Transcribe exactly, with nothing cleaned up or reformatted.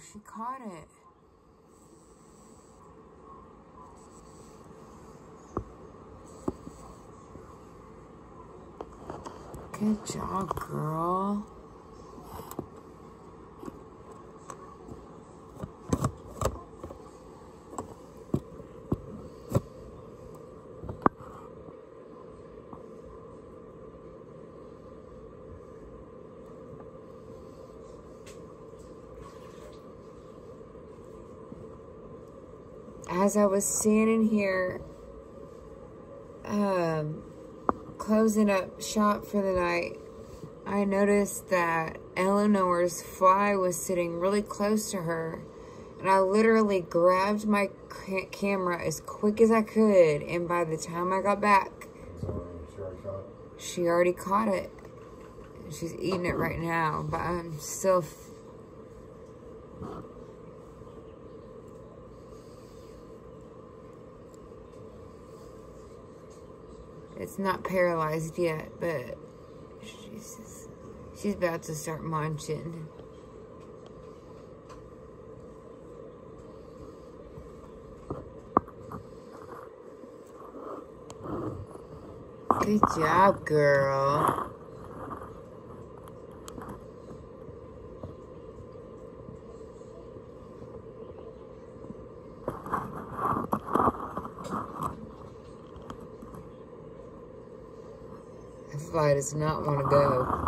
she caught it. Good job, girl. As I was standing here, um, closing up shop for the night, I noticed that Eleanor's fly was sitting really close to her, and I literally grabbed my ca camera as quick as I could, and by the time I got back, So she already caught it? She already caught it. She's eating it right now, but I'm still... F It's not paralyzed yet, but she's just, she's about to start munching. Good job, girl. The fly does not want to go.